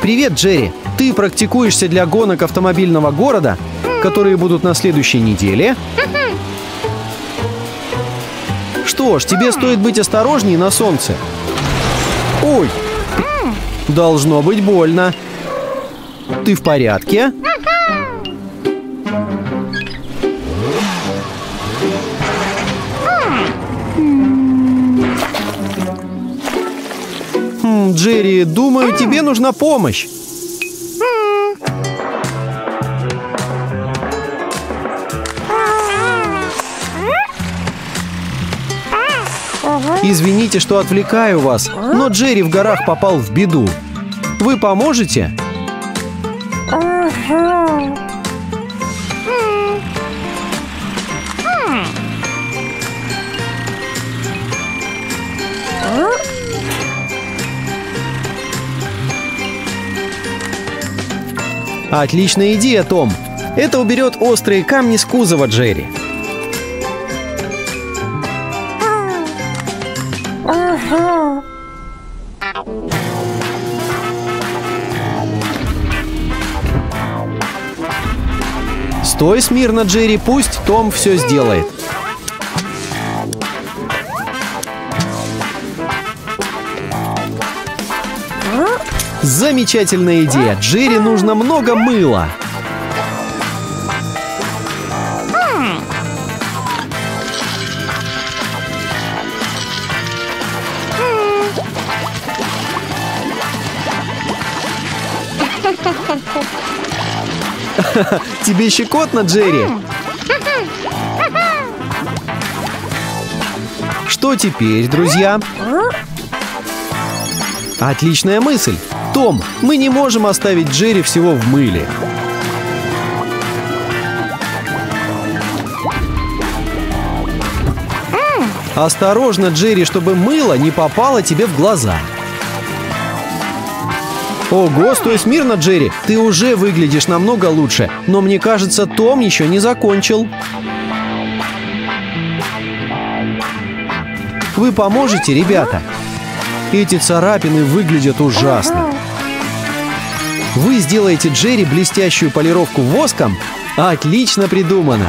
Привет, Джерри! Ты практикуешься для гонок автомобильного города, которые будут на следующей неделе? Что ж, тебе стоит быть осторожней на солнце. Ой! Должно быть больно. Ты в порядке? Джерри, думаю, тебе нужна помощь. Извините, что отвлекаю вас, но Джерри в горах попал в беду. Вы поможете? Отличная идея, Том. Это уберет острые камни с кузова Джерри. Стой смирно, Джерри, пусть Том все сделает. Замечательная идея. Джерри нужно много мыла. Тебе щекотно, Джерри? Что теперь, друзья? Отличная мысль. Том, мы не можем оставить Джерри всего в мыле. Осторожно, Джерри, чтобы мыло не попало тебе в глаза. Ого, стой смирно, Джерри. Ты уже выглядишь намного лучше, но мне кажется, Том еще не закончил. Вы поможете, ребята? Эти царапины выглядят ужасно. Вы сделаете Джерри блестящую полировку воском? Отлично придумано!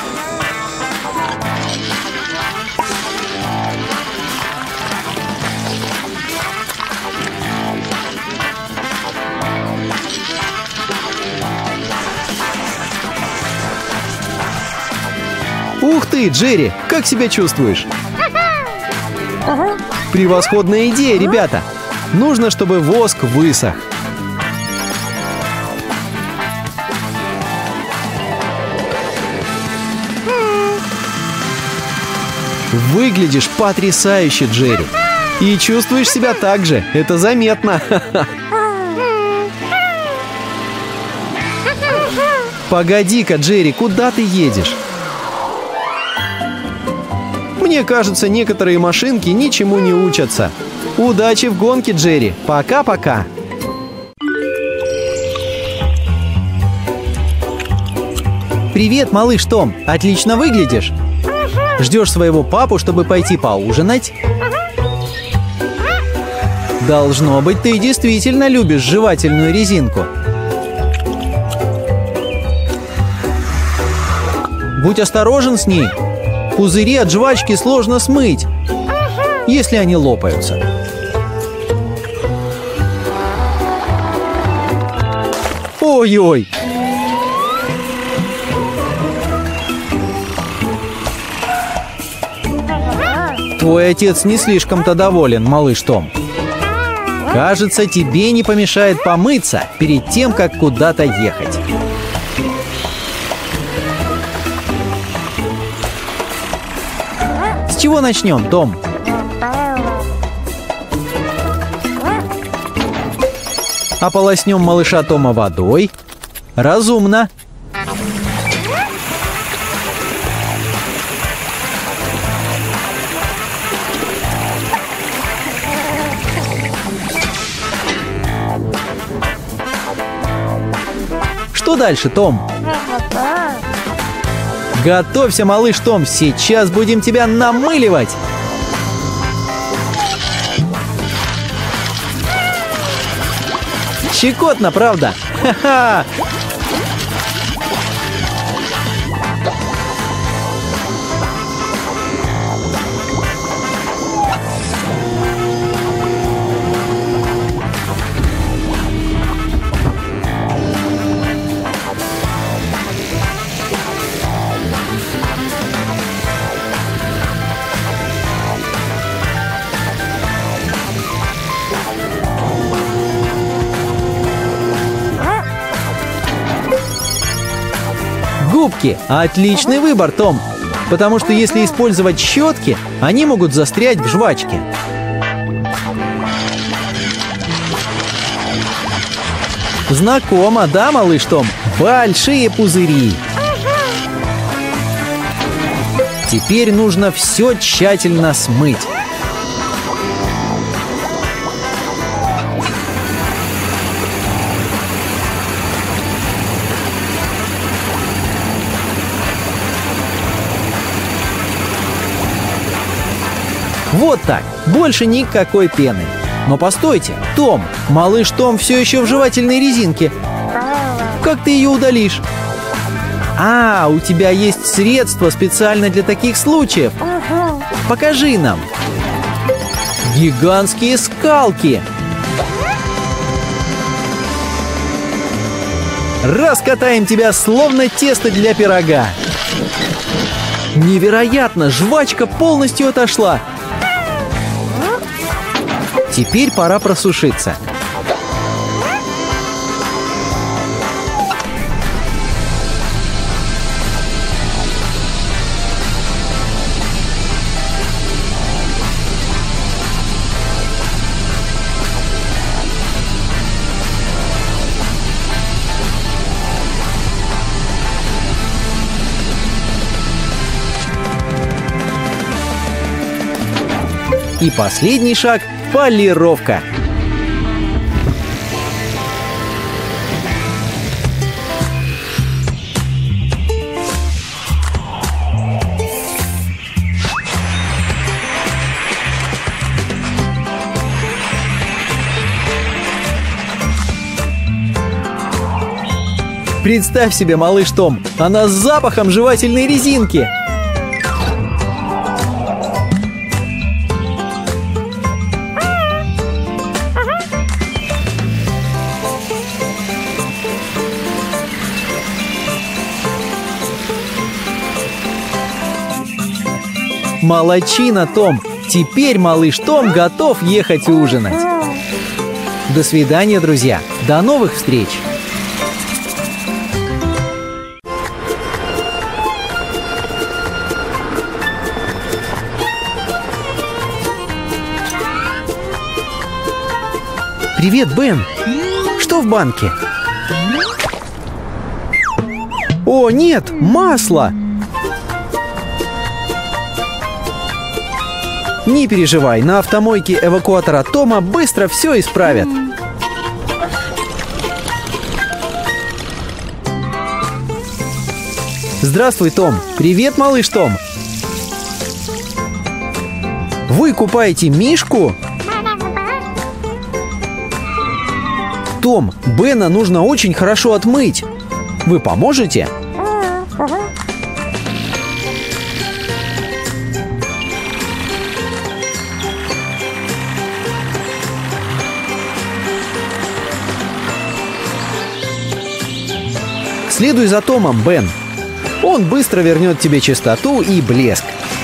Ух ты, Джерри, как себя чувствуешь? Превосходная идея, ребята! Нужно, чтобы воск высох. Выглядишь потрясающе, Джерри. И чувствуешь себя так же. Это заметно. Погоди-ка, Джерри, куда ты едешь? Мне кажется, некоторые машинки ничему не учатся. Удачи в гонке, Джерри. Пока-пока. Привет, малыш Том. Отлично выглядишь. Ждешь своего папу, чтобы пойти поужинать? Должно быть, ты действительно любишь жевательную резинку. Будь осторожен с ней. Пузыри от жвачки сложно смыть, если они лопаются. Ой-ой! Твой отец не слишком-то доволен, малыш Том. Кажется, тебе не помешает помыться перед тем, как куда-то ехать. С чего начнем, Том? Ополоснем малыша Тома водой. Разумно. Что дальше, Том? Готовься, малыш Том, сейчас будем тебя намыливать. Щекотно, правда? Ха-ха! Губки – отличный выбор, Том. Потому что если использовать щетки, они могут застрять в жвачке. Знакомо, да, малыш Том? Большие пузыри. Теперь нужно все тщательно смыть. Вот так, больше никакой пены. Но постойте, Том, малыш Том все еще в жевательной резинке. Как ты ее удалишь? А, у тебя есть средство специально для таких случаев. Покажи нам. Гигантские скалки. Раскатаем тебя, словно тесто для пирога. Невероятно, жвачка полностью отошла. Теперь пора просушиться. И последний шаг – полировка. Представь себе, малыш Том, она с запахом жевательной резинки. Молодчина, Том! Теперь малыш Том готов ехать ужинать. До свидания, друзья! До новых встреч! Привет, Бен! Что в банке? О, нет! Масло! Не переживай, на автомойке эвакуатора Тома быстро все исправят. Здравствуй, Том. Привет, малыш Том. Вы купаете Мишку? Том, Бена нужно очень хорошо отмыть. Вы поможете? Следуй за Томом, Бен. Он быстро вернет тебе чистоту и блеск.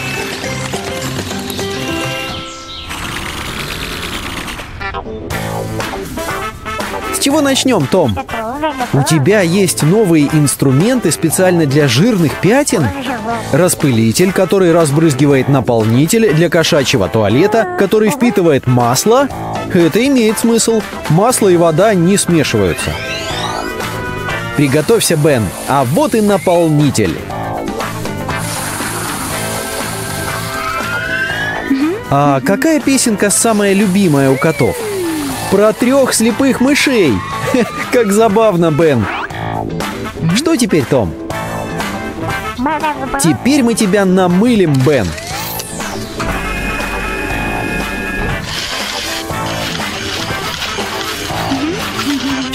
С чего начнем, Том? У тебя есть новые инструменты специально для жирных пятен? Распылитель, который разбрызгивает наполнитель для кошачьего туалета, который впитывает масло? Это имеет смысл. Масло и вода не смешиваются. Приготовься, Бен. А вот и наполнитель. А какая песенка самая любимая у котов? Про 3 слепых мышей. Как забавно, Бен. Что теперь, Том? Теперь мы тебя намылим, Бен.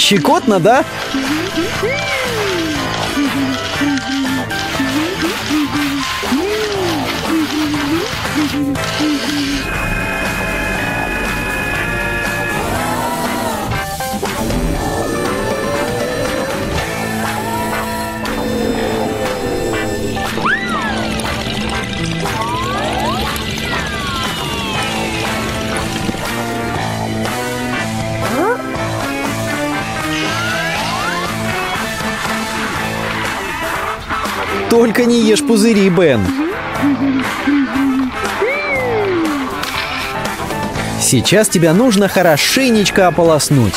Щекотно, да? Только не ешь пузыри, Бен. Сейчас тебя нужно хорошенечко ополоснуть.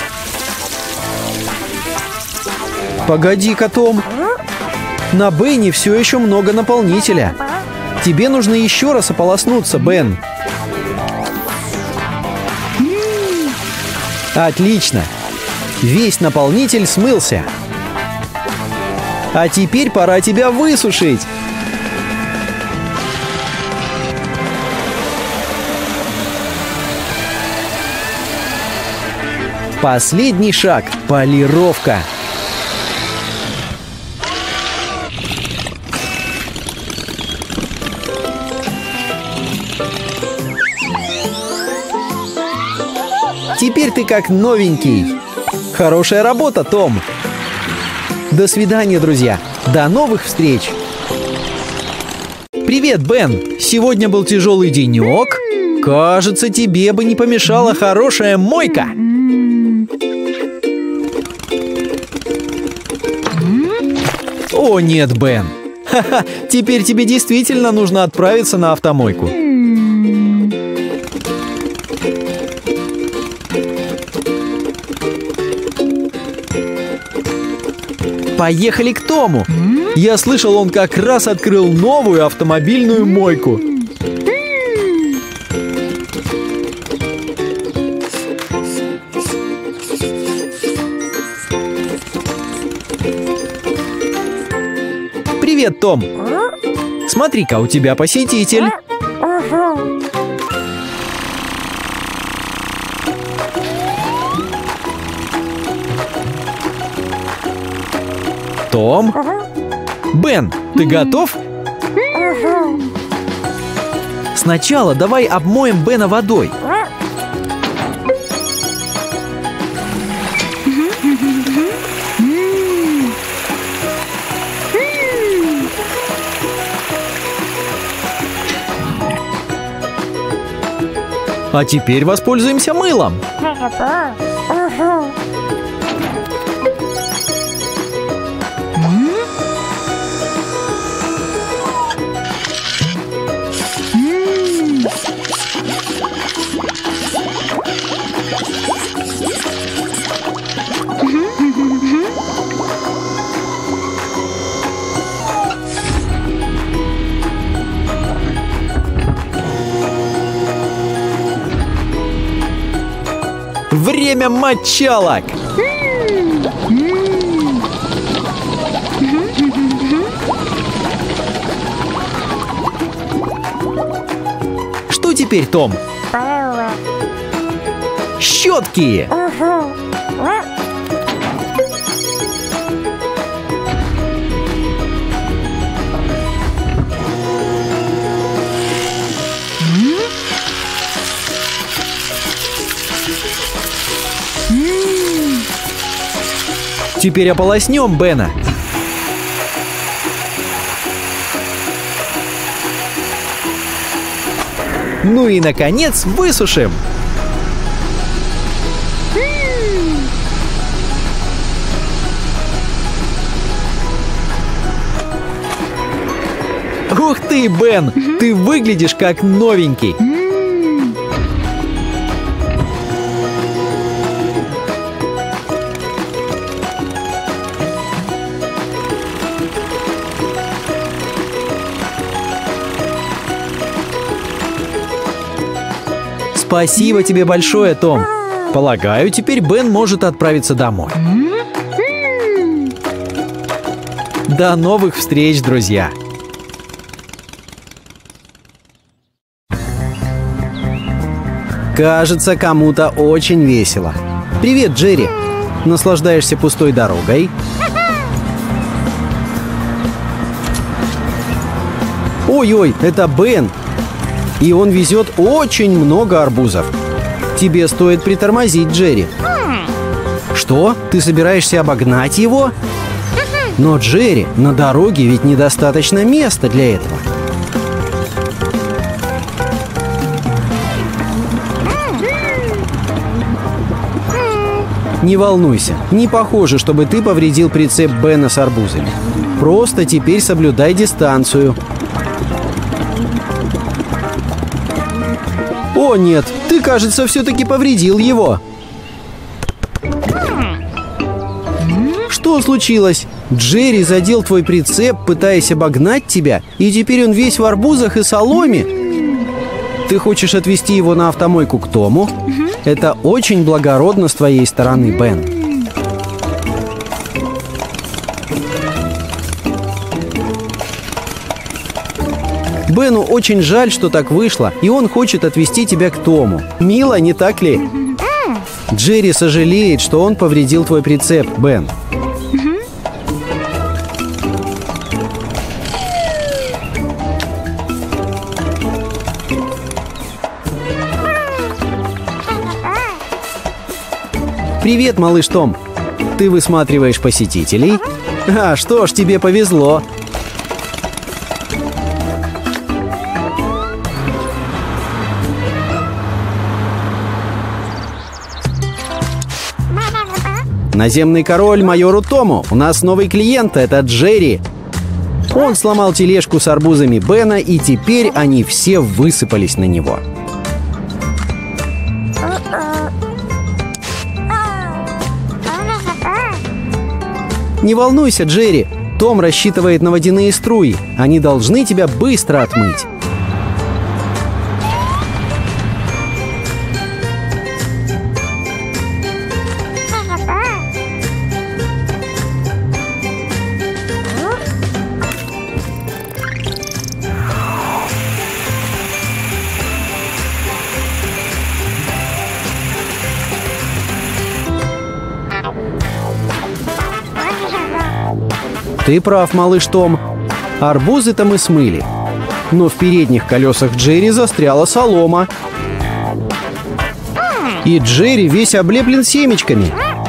Погоди-ка, Том. На Бене все еще много наполнителя. Тебе нужно еще раз ополоснуться, Бен. Отлично. Весь наполнитель смылся. А теперь пора тебя высушить. Последний шаг – полировка. Теперь ты как новенький. Хорошая работа, Том. До свидания, друзья. До новых встреч. Привет, Бен. Сегодня был тяжелый денек. Кажется, тебе бы не помешала хорошая мойка. О, нет, Бен. Ха-ха, теперь тебе действительно нужно отправиться на автомойку. Поехали к Тому. Я слышал, он как раз открыл новую автомобильную мойку. Привет, Том. Смотри-ка, у тебя посетитель. Том? Бен, ты готов? Сначала давай обмоем Бена водой. А теперь воспользуемся мылом. Время мочалок! Что теперь, Том? Щетки! Теперь ополоснем Бена. Ну и, наконец, высушим. Ух ты, Бен! Ты выглядишь как новенький. Спасибо тебе большое, Том. Полагаю, теперь Бен может отправиться домой. До новых встреч, друзья! Кажется, кому-то очень весело. Привет, Джерри. наслаждаешься пустой дорогой. Ой-ой, это Бен. И он везет очень много арбузов. Тебе стоит притормозить, Джерри. Что? Ты собираешься обогнать его? Но, Джерри, на дороге ведь недостаточно места для этого. Не волнуйся, не похоже, чтобы ты повредил прицеп Бена с арбузами. Просто теперь соблюдай дистанцию. О, нет, ты, кажется, все-таки повредил его. Что случилось? Джерри задел твой прицеп, пытаясь обогнать тебя, и теперь он весь в арбузах и соломе. Ты хочешь отвезти его на автомойку к Тому? Это очень благородно с твоей стороны, Бен. Бену очень жаль, что так вышло, и он хочет отвезти тебя к Тому. Мило, не так ли? Джерри сожалеет, что он повредил твой прицеп, Бен. Привет, малыш Том. Ты высматриваешь посетителей? А, что ж, тебе повезло. Наземный король майору Тому. У нас новый клиент, это Джерри. Он сломал тележку с арбузами Бена, и теперь они все высыпались на него. Не волнуйся, Джерри. Том рассчитывает на водяные струи. Они должны тебя быстро отмыть. Ты прав, малыш Том. Арбузы-то мы смыли. Но в передних колесах Джерри застряла солома. И Джерри весь облеплен семечками.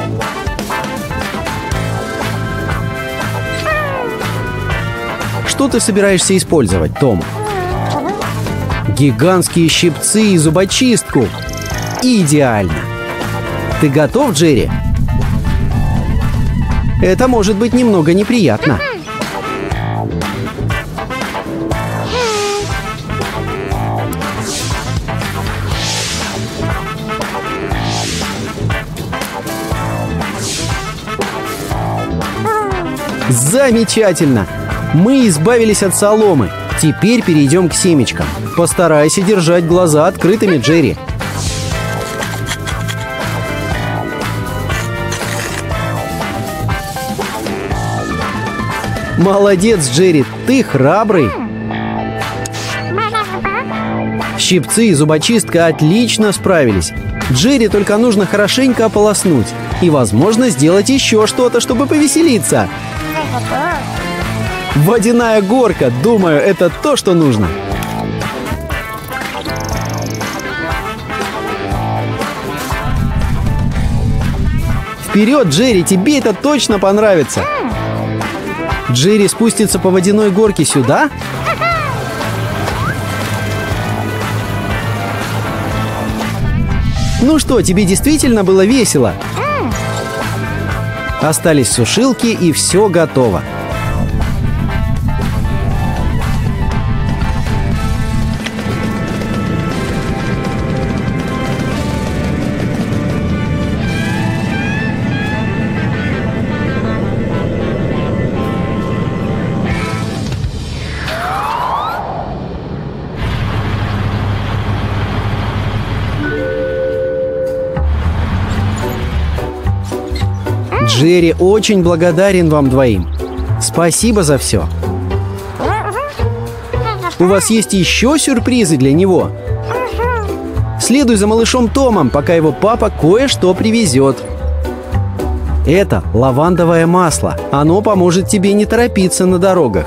Что ты собираешься использовать, Том? Гигантские щипцы и зубочистку. Идеально. Ты готов, Джерри? Это может быть немного неприятно. Замечательно! Мы избавились от соломы. Теперь перейдем к семечкам. Постарайся держать глаза открытыми, Джерри. Молодец, Джерри, ты храбрый. Щипцы и зубочистка отлично справились. Джерри только нужно хорошенько ополоснуть. И, возможно, сделать еще что-то, чтобы повеселиться. Водяная горка, думаю, это то, что нужно. Вперед, Джерри, тебе это точно понравится. Джерри спустится по водяной горке сюда? Ну что, тебе действительно было весело? Остались сушилки, и все готово. Джерри очень благодарен вам двоим. Спасибо за все. У вас есть еще сюрпризы для него? Следуй за малышом Томом, пока его папа кое-что привезет. Это лавандовое масло. Оно поможет тебе не торопиться на дорогах.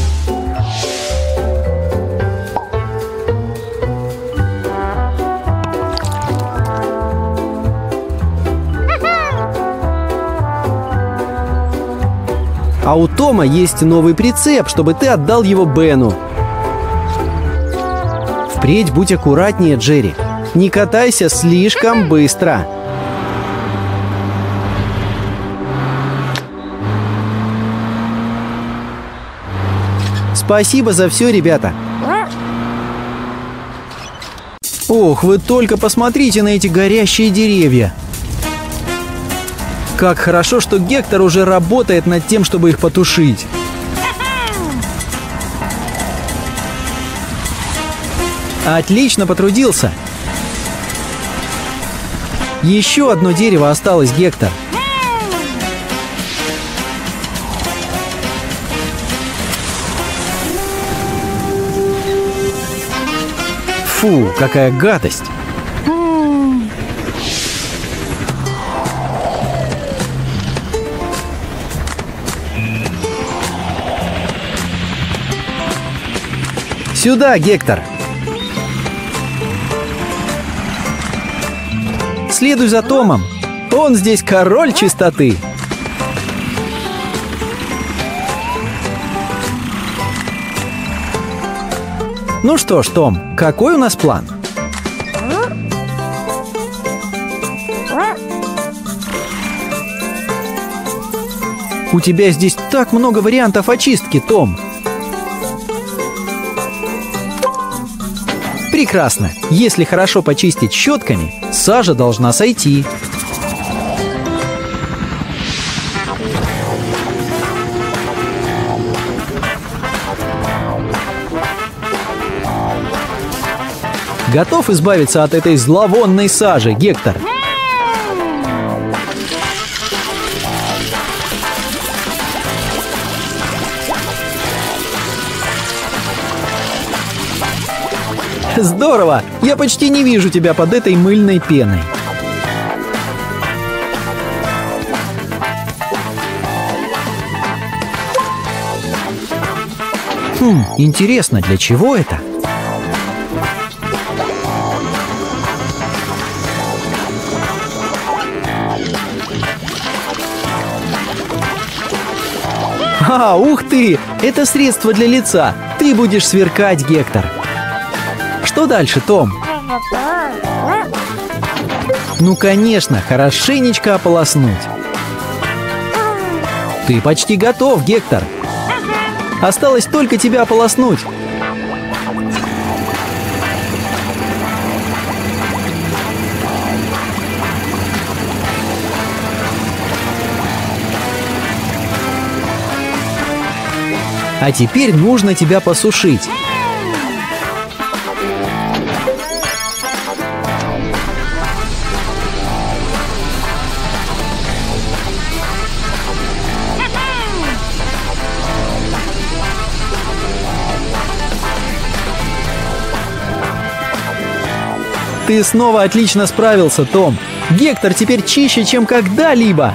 А у Тома есть новый прицеп, чтобы ты отдал его Бену. Впредь будь аккуратнее, Джерри. Не катайся слишком быстро. Спасибо за все, ребята. Ох, вы только посмотрите на эти горящие деревья. Как хорошо, что Гектор уже работает над тем, чтобы их потушить. Отлично потрудился. Еще одно дерево осталось, Гектор. Фу, какая гадость. Сюда, Гектор. Следуй за Томом. Он здесь король чистоты. Ну что ж, Том, какой у нас план? У тебя здесь так много вариантов очистки, Том. Прекрасно. Если хорошо почистить щетками, сажа должна сойти. Готов избавиться от этой зловонной сажи, Гектор? Здорово! Я почти не вижу тебя под этой мыльной пеной. Интересно, для чего это? Ух ты! Это средство для лица. Ты будешь сверкать, Гектор. Что дальше, Том? Ну, конечно, хорошенечко ополоснуть. Ты почти готов, Гектор. Осталось только тебя ополоснуть. А теперь нужно тебя посушить. Ты снова отлично справился, Том. Гектор теперь чище, чем когда-либо.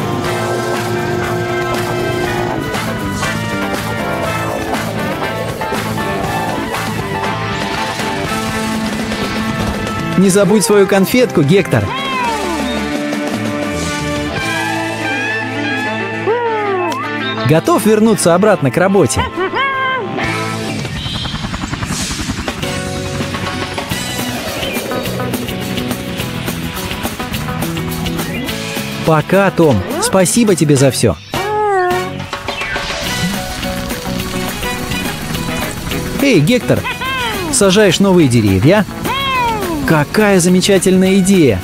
Не забудь свою конфетку, Гектор. Готов вернуться обратно к работе? Пока, Том. Спасибо тебе за все. Эй, Гектор, сажаешь новые деревья? Какая замечательная идея!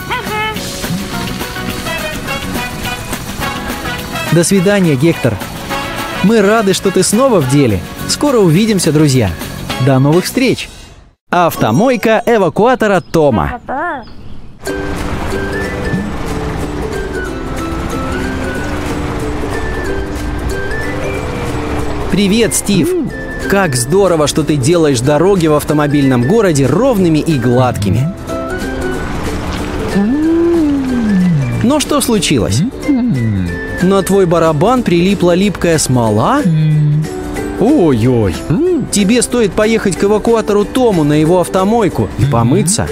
До свидания, Гектор. Мы рады, что ты снова в деле. Скоро увидимся, друзья. До новых встреч. Автомойка эвакуатора Тома. Привет, Стив. Как здорово, что ты делаешь дороги в автомобильном городе ровными и гладкими. Но что случилось? На твой барабан прилипла липкая смола? Ой-ой. Тебе стоит поехать к эвакуатору Тому на его автомойку и помыться.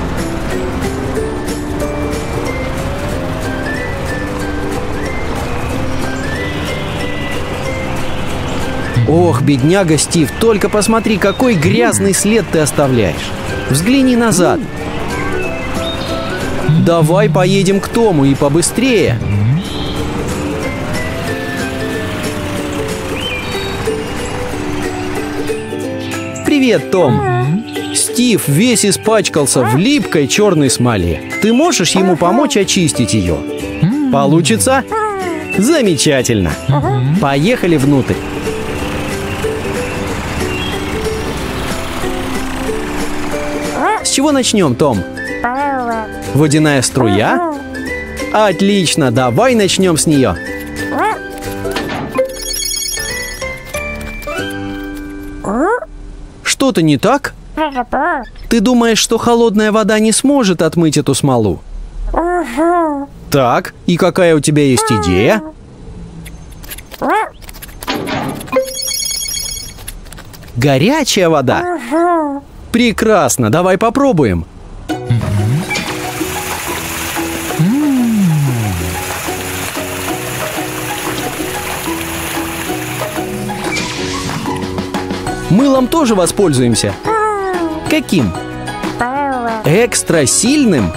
Ох, бедняга Стив, только посмотри, какой грязный след ты оставляешь. Взгляни назад. Давай поедем к Тому и побыстрее. Привет, Том. Стив весь испачкался в липкой черной смоле. Ты можешь ему помочь очистить ее? Получится? Замечательно. Поехали внутрь. С чего начнем, Том? Водяная струя? Отлично, давай начнем с нее. Что-то не так? Ты думаешь, что холодная вода не сможет отмыть эту смолу? Так, и какая у тебя есть идея? Горячая вода? Прекрасно, давай попробуем. Мылом тоже воспользуемся. Каким? Экстра сильным?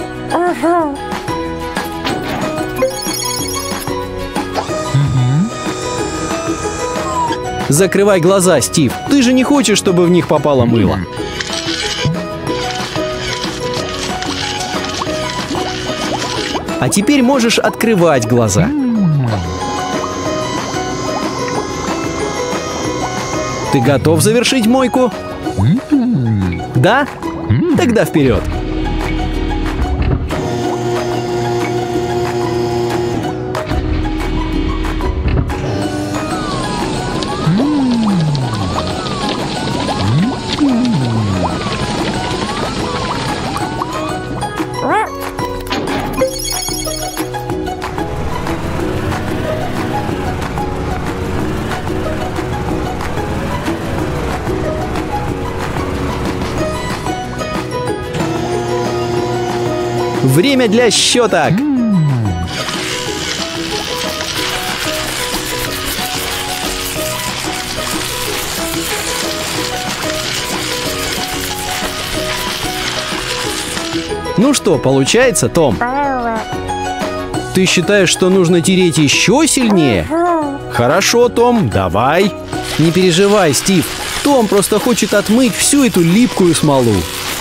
Закрывай глаза, Стив. Ты же не хочешь, чтобы в них попало мыло. А теперь можешь открывать глаза. Ты готов завершить мойку? Да? Тогда вперед. Время для щеток. Ну что, получается, Том? Ты считаешь, что нужно тереть еще сильнее? Хорошо, Том, давай. Не переживай, Стив. Том просто хочет отмыть всю эту липкую смолу.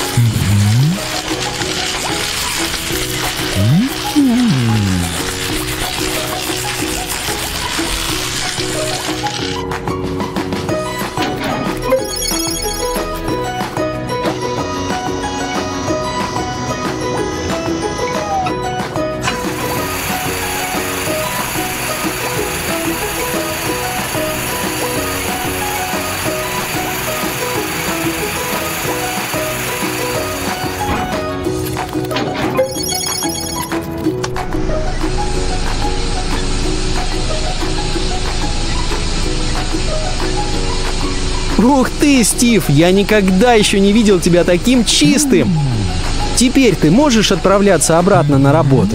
Ух ты, Стив, я никогда еще не видел тебя таким чистым. Теперь ты можешь отправляться обратно на работу?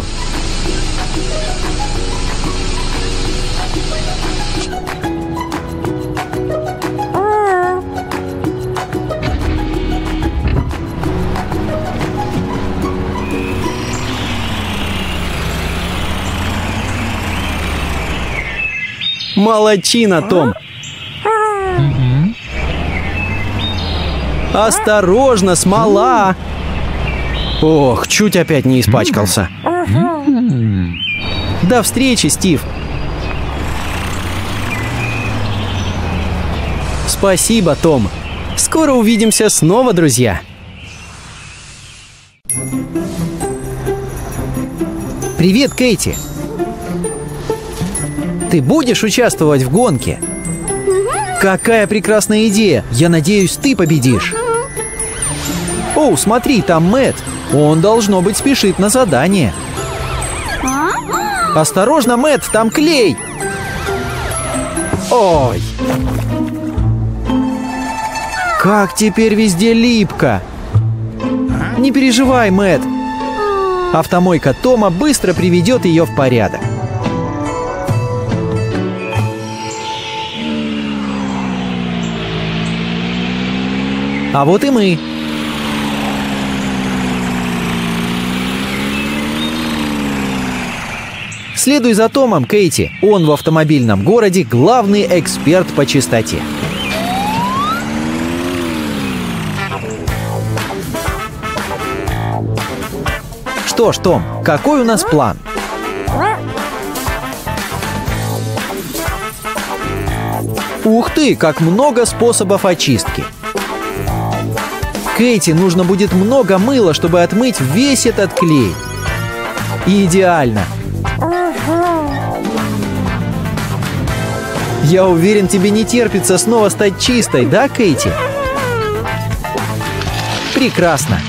Молодчина, Том. Осторожно, смола! Ох, чуть опять не испачкался. До встречи, Стив. Спасибо, Том. Скоро увидимся снова, друзья. Привет, Кейти. Ты будешь участвовать в гонке? Какая прекрасная идея! Я надеюсь, ты победишь. О, смотри, там Мэтт. Он, должно быть, спешит на задание. Осторожно, Мэтт, там клей! Ой! Как теперь везде липко! Не переживай, Мэтт. Автомойка Тома быстро приведет ее в порядок. А вот и мы. Следуй за Томом, Кейти. Он в автомобильном городе главный эксперт по чистоте. Что ж, Том, какой у нас план? Ух ты, как много способов очистки! Кейти нужно будет много мыла, чтобы отмыть весь этот клей. Идеально! Я уверен, тебе не терпится снова стать чистой, да, Кейти? Прекрасно!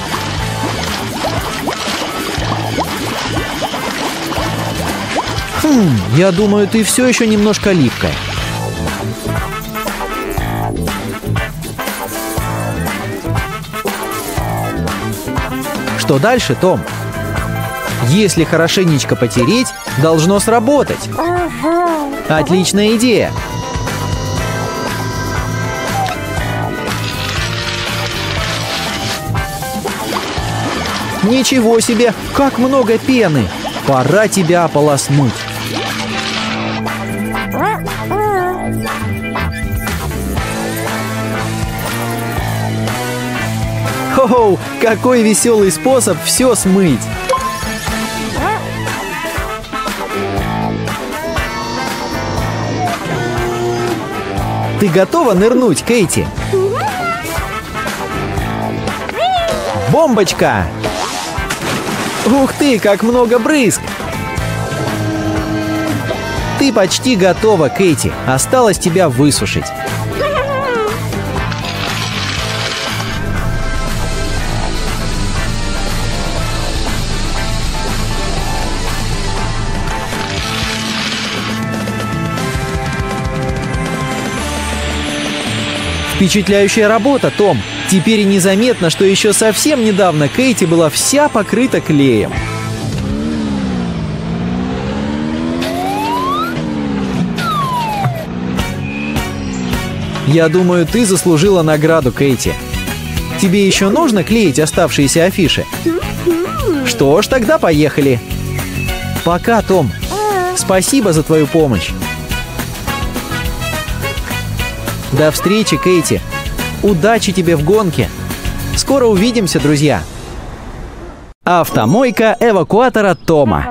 Я думаю, ты все еще немножко липкая. Что дальше, Том? Если хорошенечко потереть, должно сработать. Отличная идея. Ничего себе, как много пены! Пора тебя ополоснуть. Хо-хо, какой веселый способ все смыть! Ты готова нырнуть, Кейти? Бомбочка! Ух ты, как много брызг! Ты почти готова, Кейти. Осталось тебя высушить. Впечатляющая работа, Том. Теперь и незаметно, что еще совсем недавно Кейти была вся покрыта клеем. Я думаю, ты заслужила награду, Кейти. Тебе еще нужно клеить оставшиеся афиши? Что ж, тогда поехали. Пока, Том. Спасибо за твою помощь. До встречи, Кейти. Удачи тебе в гонке. Скоро увидимся, друзья. Автомойка эвакуатора Тома.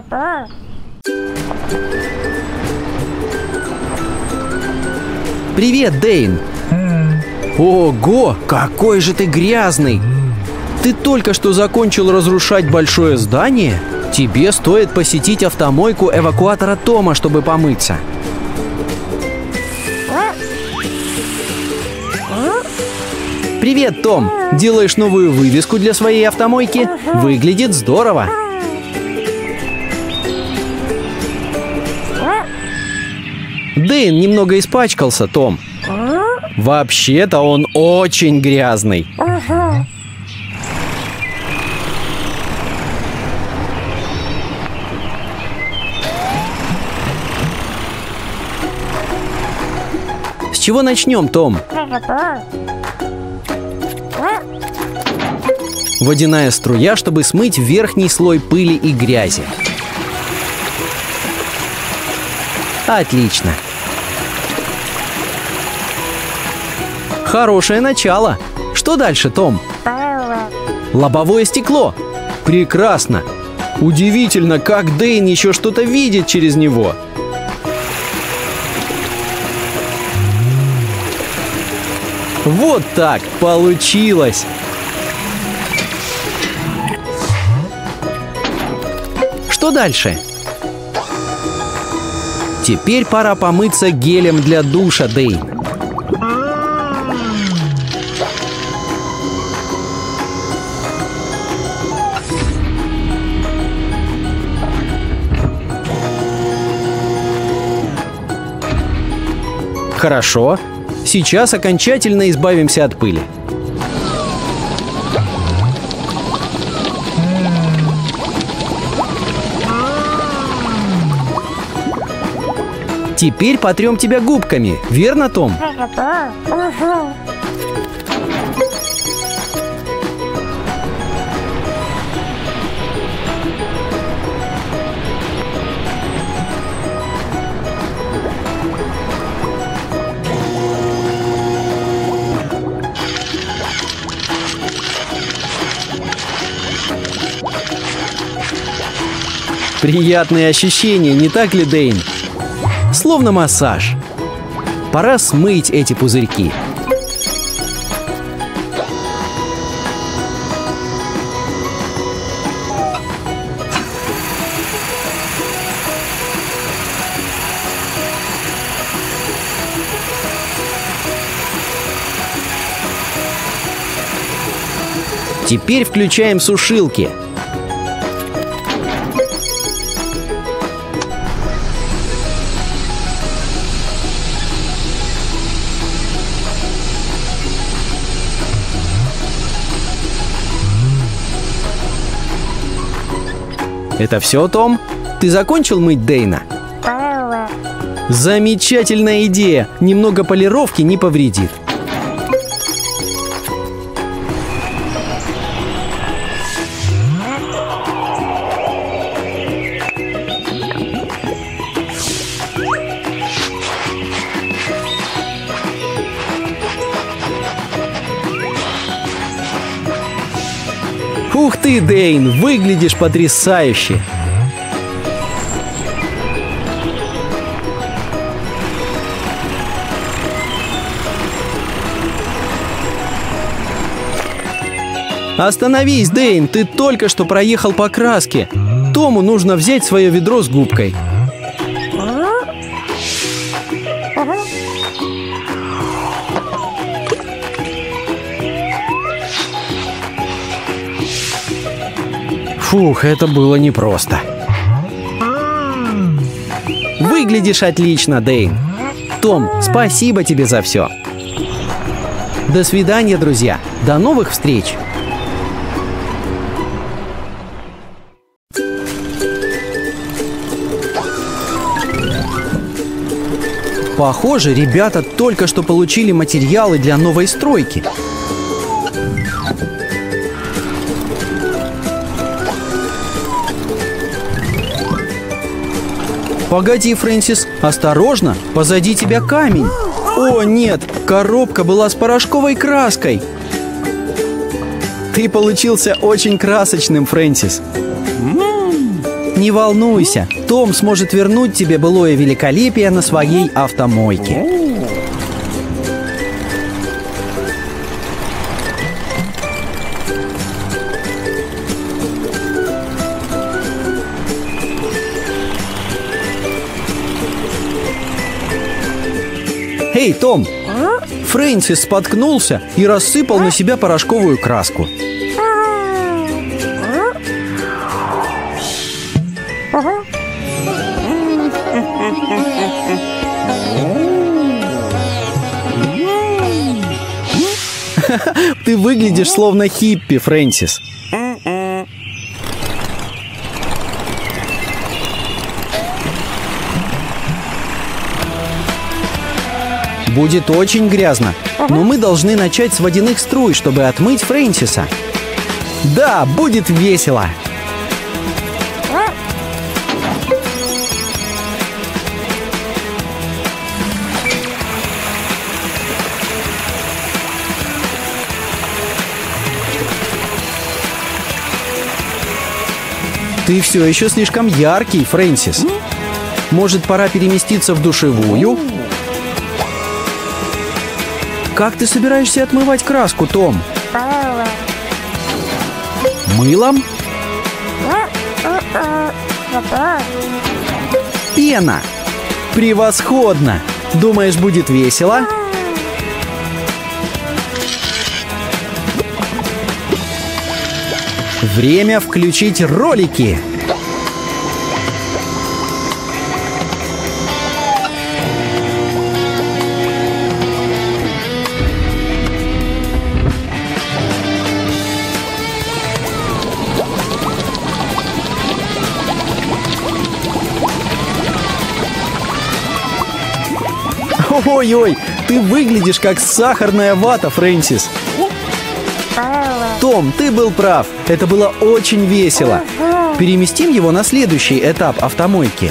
Привет, Дэйн. Ого, какой же ты грязный. Ты только что закончил разрушать большое здание? Тебе стоит посетить автомойку эвакуатора Тома, чтобы помыться. Привет, Том! Делаешь новую вывеску для своей автомойки? Выглядит здорово! Дэйн немного испачкался, Том. Вообще-то он очень грязный. С чего начнем, Том? Водяная струя, чтобы смыть верхний слой пыли и грязи. Отлично. Хорошее начало. Что дальше, Том? Лобовое стекло. Прекрасно. Удивительно, как Дэйн еще что-то видит через него. Вот так, получилось. Что дальше? Теперь пора помыться гелем для душа, Дэйн. Хорошо. Сейчас окончательно избавимся от пыли. Теперь потрем тебя губками, верно, Том? Приятные ощущения, не так ли, Дэйн? Словно массаж. Пора смыть эти пузырьки. Теперь включаем сушилки. Это все, Том? Ты закончил мыть Дэйна? Замечательная идея! Немного полировки не повредит. Ух ты, Дэйн, выглядишь потрясающе! Остановись, Дэйн, ты только что проехал по краске. Тому нужно взять свое ведро с губкой. Фух, это было непросто. Выглядишь отлично, Дэйн. Том, спасибо тебе за все. До свидания, друзья. До новых встреч. Похоже, ребята только что получили материалы для новой стройки. Погоди, Фрэнсис, осторожно, позади тебя камень. О, нет, коробка была с порошковой краской. Ты получился очень красочным, Фрэнсис. Не волнуйся, Том сможет вернуть тебе былое великолепие на своей автомойке. Эй, Том! Фрэнсис споткнулся и рассыпал на себя порошковую краску. Ты выглядишь словно хиппи, Фрэнсис. Будет очень грязно, но мы должны начать с водяных струй, чтобы отмыть Фрэнсиса. Да, будет весело. Ты все еще слишком яркий, Фрэнсис. Может, пора переместиться в душевую? Как ты собираешься отмывать краску, Том? Мылом? Пена! Превосходно! Думаешь, будет весело? Время включить ролики! Ой-ой, ты выглядишь как сахарная вата, Фрэнсис. Том, ты был прав. Это было очень весело. Переместим его на следующий этап автомойки.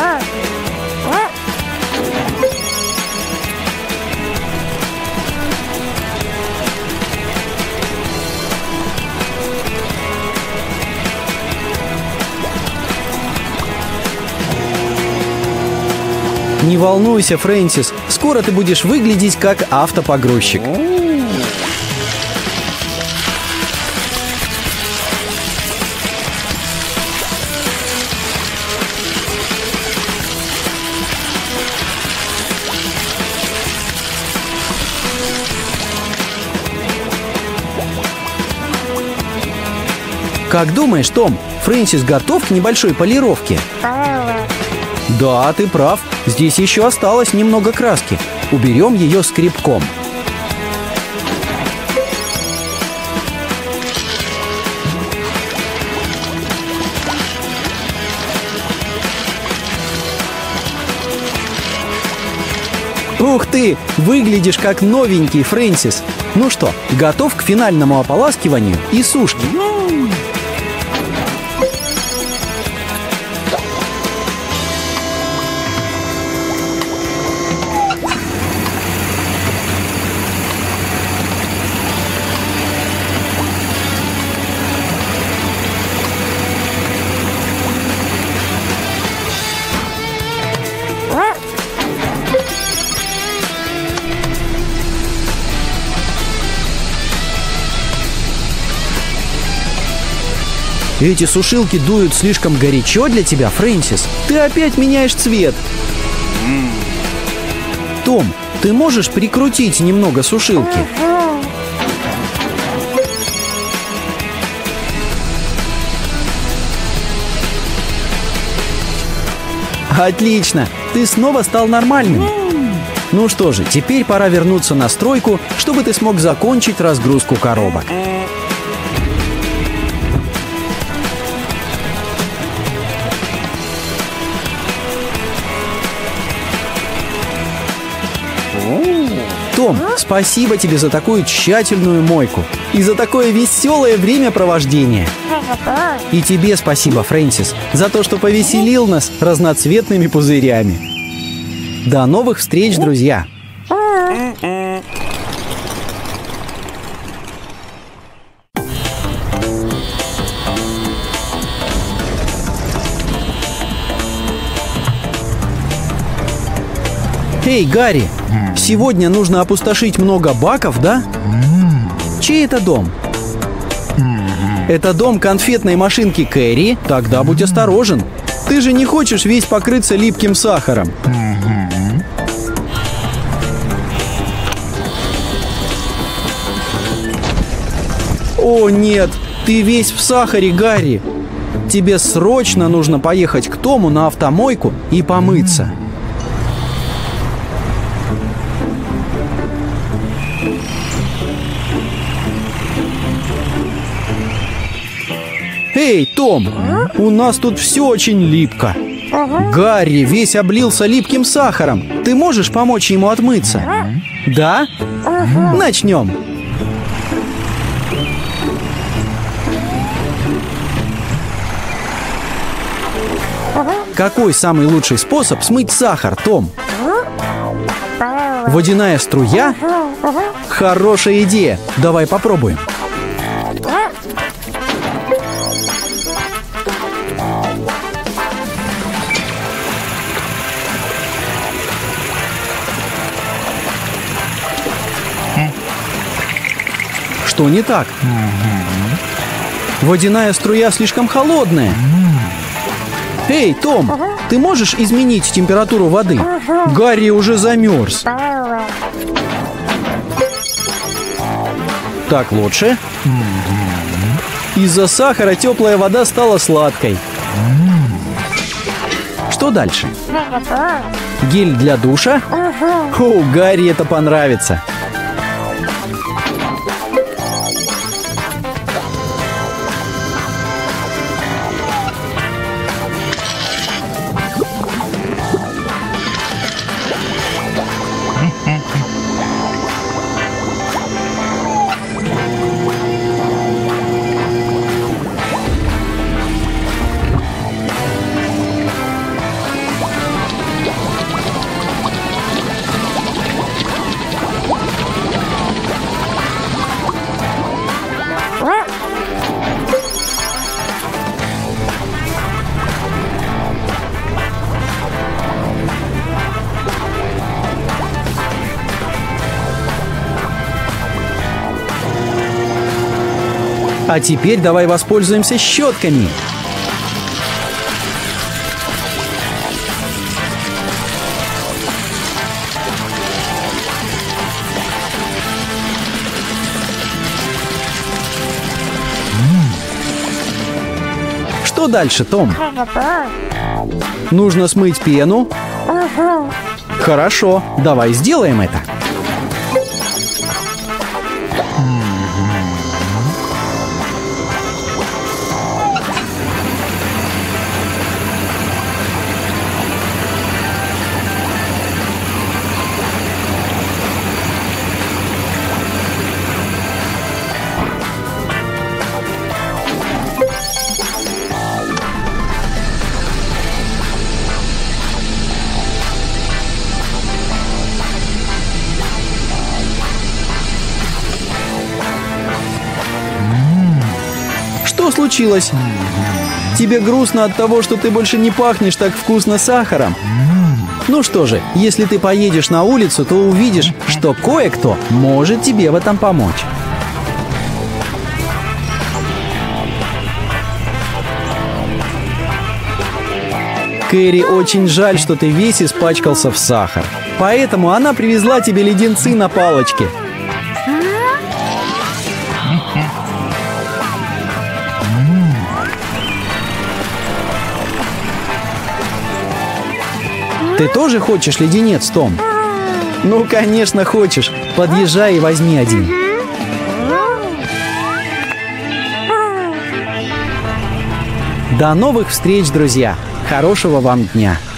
Не волнуйся, Фрэнсис, скоро ты будешь выглядеть как автопогрузчик. Как думаешь, Том, Фрэнсис готов к небольшой полировке? Да, ты прав. Здесь еще осталось немного краски. Уберем ее скребком. Ух ты! Выглядишь как новенький, Фрэнсис. Ну что, готов к финальному ополаскиванию и сушке? Эти сушилки дуют слишком горячо для тебя, Фрэнсис. Ты опять меняешь цвет. Том, ты можешь прикрутить немного сушилки? Отлично! Ты снова стал нормальным. Ну что же, теперь пора вернуться на стройку, чтобы ты смог закончить разгрузку коробок. Том, спасибо тебе за такую тщательную мойку и за такое веселое времяпровождение. И тебе спасибо, Фрэнсис, за то, что повеселил нас разноцветными пузырями. До новых встреч, друзья! Эй, Гарри, сегодня нужно опустошить много баков, да? Чей это дом? Это дом конфетной машинки Кэрри? Тогда будь осторожен. Ты же не хочешь весь покрыться липким сахаром. О, нет, ты весь в сахаре, Гарри. Тебе срочно нужно поехать к Тому на автомойку и помыться. Эй, Том, у нас тут все очень липко. Гарри весь облился липким сахаром. Ты можешь помочь ему отмыться? Да? Начнем. Какой самый лучший способ смыть сахар, Том? Водяная струя? Хорошая идея. Давай попробуем. Что не так? Водяная струя слишком холодная. Эй, Том, ты можешь изменить температуру воды? Гарри уже замерз. Так лучше? Из-за сахара теплая вода стала сладкой. Что дальше? Гель для душа? О, Гарри это понравится. А теперь давай воспользуемся щетками. Что дальше, Том? Нужно смыть пену. Хорошо, давай сделаем это. Что случилось? Тебе грустно от того, что ты больше не пахнешь так вкусно сахаром? Ну что же, если ты поедешь на улицу, то увидишь, что кое-кто может тебе в этом помочь. Кэрри очень жаль, что ты весь испачкался в сахар. Поэтому она привезла тебе леденцы на палочке. Ты тоже хочешь леденец, Том? Ну, конечно, хочешь. Подъезжай и возьми один. До новых встреч, друзья! Хорошего вам дня!